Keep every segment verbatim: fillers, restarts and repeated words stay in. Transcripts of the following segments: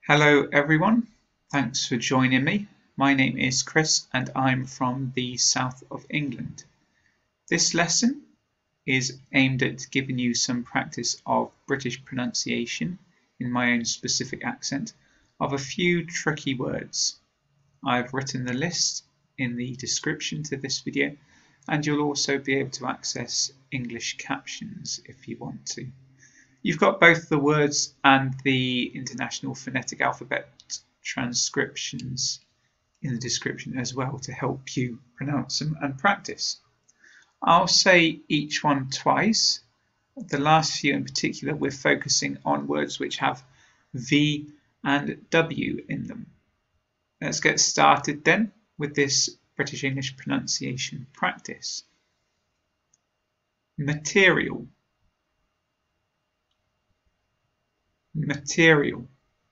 Hello everyone, thanks for joining me. My name is Chris and I'm from the south of England. This lesson is aimed at giving you some practice of British pronunciation in my own specific accent of a few tricky words. I've written the list in the description to this video and you'll also be able to access English captions if you want to. You've got both the words and the International Phonetic Alphabet transcriptions in the description as well to help you pronounce them and practice. I'll say each one twice. The last few in particular, we're focusing on words which have V and W in them. Let's get started then with this British English pronunciation practice. Material. Material.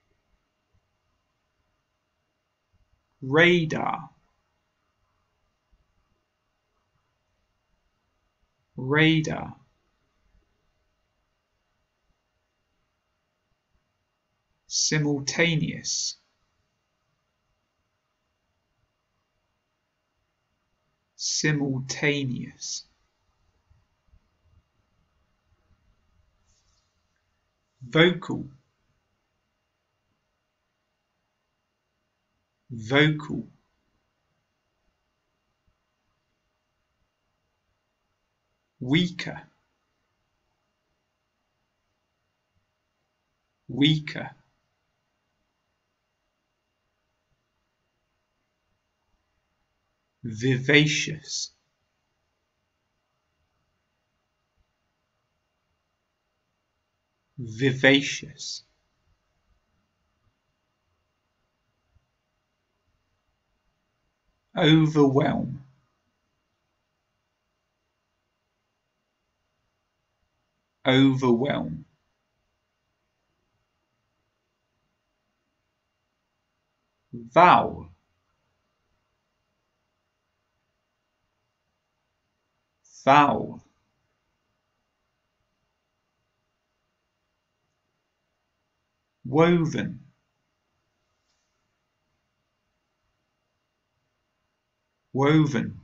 Radar. Radar. Simultaneous. Simultaneous. Vocal. Vocal. Weaker. Weaker. Vivacious. Vivacious. Overwhelm. Overwhelm. Vowel. Vowel. Woven. Woven.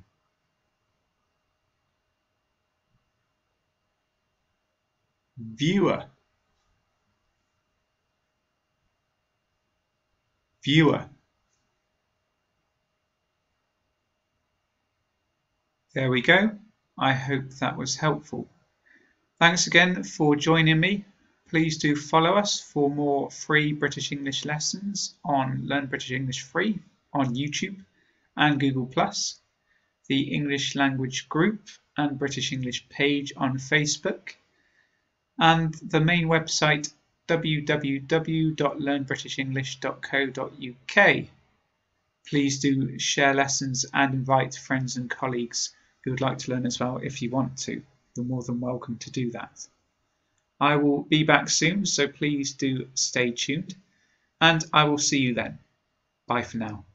Viewer. Viewer. There we go. I hope that was helpful. Thanks again for joining me. Please do follow us for more free British English lessons on Learn British English Free on YouTube and Google plus, the English Language Group and British English page on Facebook, and the main website w w w dot learn british english dot co dot u k. Please do share lessons and invite friends and colleagues who would like to learn as well if you want to. You're more than welcome to do that. I will be back soon, so please do stay tuned, and I will see you then. Bye for now.